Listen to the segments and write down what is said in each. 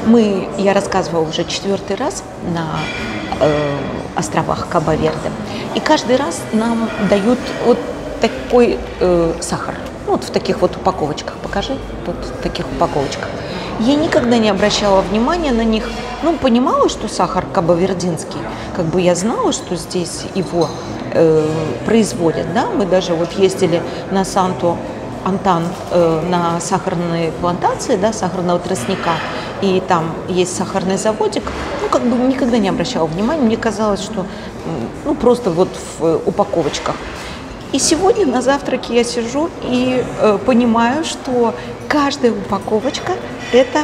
Я рассказывала уже 4-й раз на островах Кабо-Верде, и каждый раз нам дают вот такой сахар, ну, вот в таких вот упаковочках, покажи, вот в таких упаковочках. Я никогда не обращала внимания на них, ну, понимала, что сахар кабо-вердинский, как бы я знала, что здесь его производят, да, мы даже вот ездили на Санту-Антан, на сахарные плантации, да, сахарного тростника, и там есть сахарный заводик, ну, как бы никогда не обращала внимания, мне казалось, что, ну, просто вот в упаковочках. И сегодня на завтраке я сижу и понимаю, что каждая упаковочка – это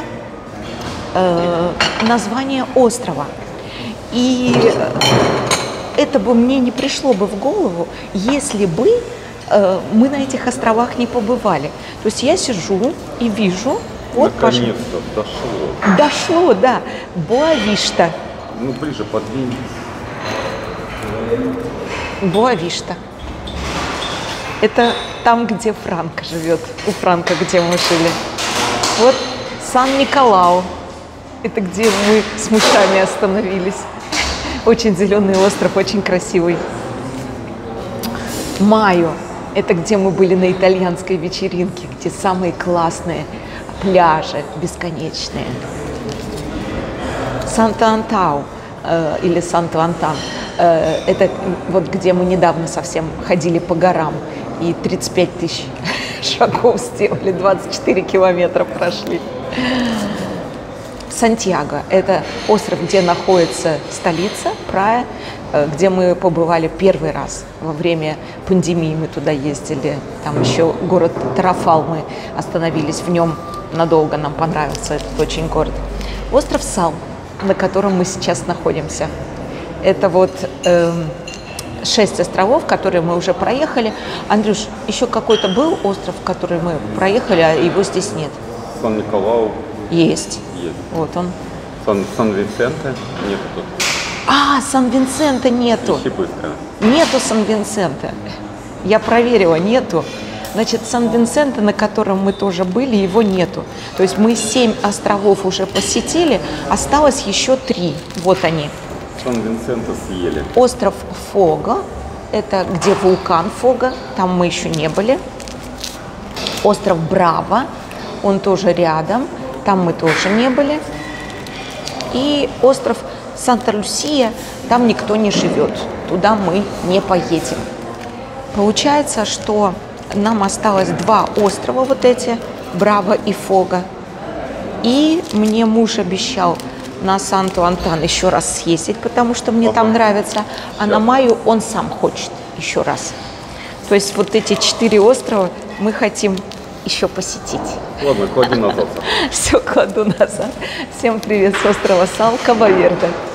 название острова. И это бы мне не пришло бы в голову, если бы мы на этих островах не побывали. То есть я сижу и вижу… Вот, наконец-то дошло. Дошло, да. Боа-Вишта. Ну, ближе подвинь. Боа-Вишта. Это там, где Франко живет. У Франко, где мы жили. Вот Сан-Николау. Это где мы с мышами остановились. Очень зеленый остров, очень красивый. Майо. Это где мы были на итальянской вечеринке, где самые классные пляжи бесконечные. Санта-Антау или Санту-Антан. Это вот где мы недавно совсем ходили по горам и 35 тысяч шагов сделали, 24 километра прошли. Сантьяго – это остров, где находится столица, Прая, где мы побывали первый раз во время пандемии. Мы туда ездили, там еще город Тарафал, мы остановились в нем надолго, нам понравился этот очень город. Остров Сал, на котором мы сейчас находимся. Это вот 6 островов, которые мы уже проехали. Андрюш, еще какой-то был остров, который мы проехали, а его здесь нет? Сан-Николау. Есть. Есть. Вот он. Сан-Винсенте нету тут. А, Сан-Винсента нету. Ищи быстро. Нету Сан-Винсента. Я проверила, нету. Значит, Сан-Винсента, на котором мы тоже были, его нету. То есть мы 7 островов уже посетили, осталось еще 3. Вот они. Сан-Винсента съели. Остров Фого, это где вулкан Фого, там мы еще не были. Остров Браво, он тоже рядом, там мы тоже не были. И остров Санта-Лусия, там никто не живет, туда мы не поедем. Получается, что нам осталось 2 острова вот эти, Браво и Фого. И мне муж обещал на Санту-Антан еще раз съездить, потому что мне там нравится, а на Майо он сам хочет еще раз. То есть вот эти 4 острова мы хотим еще посетить. Ладно, клади назад. Все, кладу назад. Всем привет с острова Сал, Кабо-Верде.